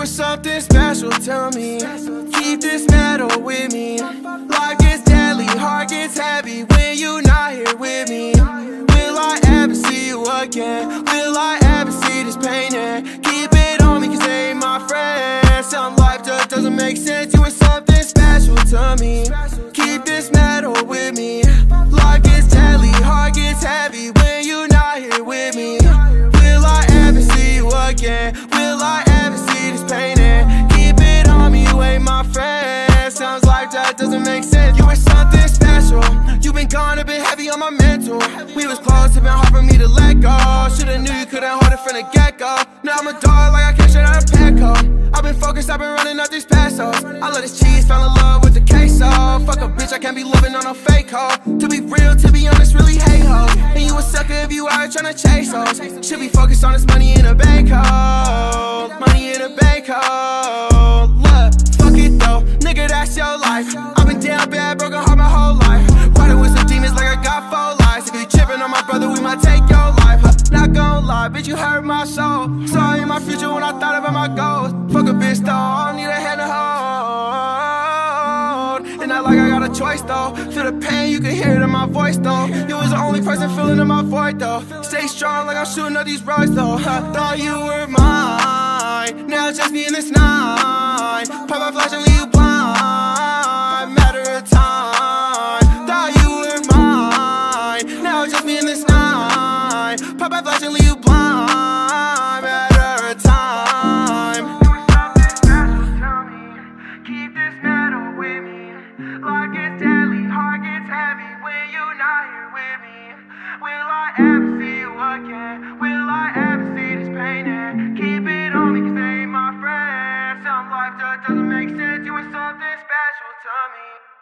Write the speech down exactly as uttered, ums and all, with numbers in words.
were something special to me. Keep this metal with me. Life gets deadly, heart gets heavy when you not here with me. Will I ever see you again? Will I ever see this pain end? Keep it on me cause they ain't my friends. Some life just doesn't make sense. You were something special to me. Keep this metal with me. Life gets deadly, heart gets heavy when you not here with me. Will I ever see you again? Will I ever see this pain end? Keep it on me, you ain't my friend. Sounds like that doesn't make sense. You were something special. You been gone, a bit heavy on my mental. We was close, it been hard for me to let go. Shoulda knew you couldn't hold it from the get-go. Now I'm a dog like I came straight out of Petco. I've been focused, I've been running up these pesos. I love this cheese, fell in love with the queso. Fuck a bitch, I can't be living on no fake hoe. To be real, to be honest, really hate hoes. And you a sucker if you out tryna chase hoes. Should be focused on this money in a bank hole. Money in a bank hole. Look, fuck it though, nigga, that's your life. I've been down bad, broken heart my whole life. Riding with some demons like I got four lives. If you tripping on my brother, we might take your life. Huh? Not gon' lie, bitch, you hurt my soul. Saw in my future when I thought about my goals. Fuck a bitch though, I don't need a hand to hold. And not like I got a choice though. Feel the pain, you can hear it in my voice though. You was the only person feeling in my void though. Stay strong like I'm shooting up these roads though. Huh? Thought you were mine, now it's just me in this nine. Pop my flash and leave you blind. Matter of time. Thought you were mine, now it's just me in this nine. Pop my flash and leave you blind. Matter of time. Keep this metal with me. Life gets deadly, heart gets heavy when you not here with me. Will I ever see you again? Will I ever see this pain end? Keep it on me cause they ain't my friends. Some life just doesn't make sense. You were something special to me.